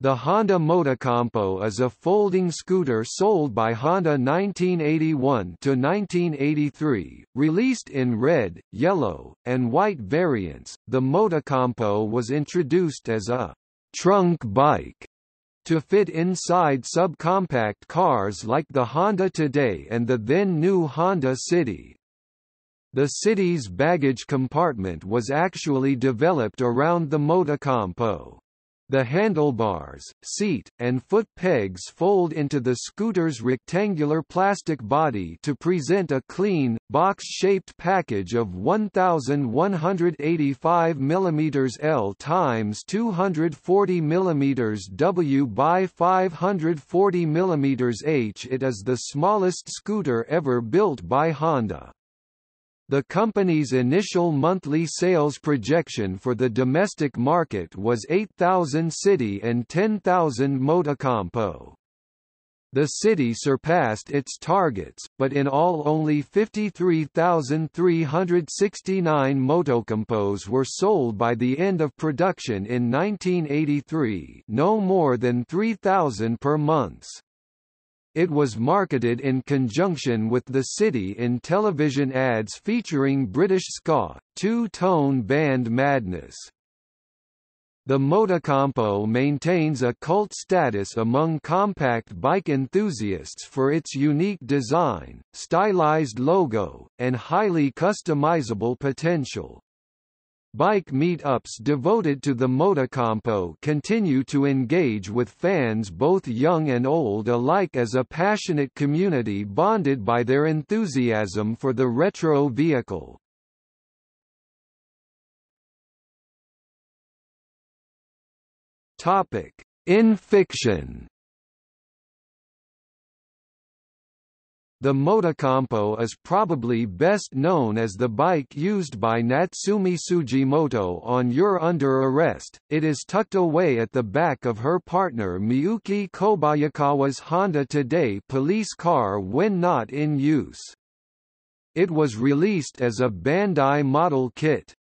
The Honda Motocompo is a folding scooter sold by Honda 1981–1983, released in red, yellow, and white variants. The Motocompo was introduced as a trunk bike to fit inside subcompact cars like the Honda Today and the then new Honda City. The City's baggage compartment was actually developed around the Motocompo. The handlebars, seat, and foot pegs fold into the scooter's rectangular plastic body to present a clean, box-shaped package of 1,185 mm L x 240 mm W by 540 mm H. It is the smallest scooter ever built by Honda. The company's initial monthly sales projection for the domestic market was 8,000 City and 10,000 Motocompo. The City surpassed its targets, but in all only 53,369 Motocompos were sold by the end of production in 1983, no more than 3,000 per month. It was marketed in conjunction with the City in television ads featuring British ska, two-tone band Madness. The Motocompo maintains a cult status among compact bike enthusiasts for its unique design, stylized logo, and highly customizable potential. Bike meetups devoted to the Motocompo continue to engage with fans both young and old alike as a passionate community bonded by their enthusiasm for the retro vehicle. In fiction. The Motocompo is probably best known as the bike used by Natsumi Sugimoto on You're Under Arrest. It is tucked away at the back of her partner Miyuki Kobayakawa's Honda Today police car when not in use. It was released as a Bandai model kit.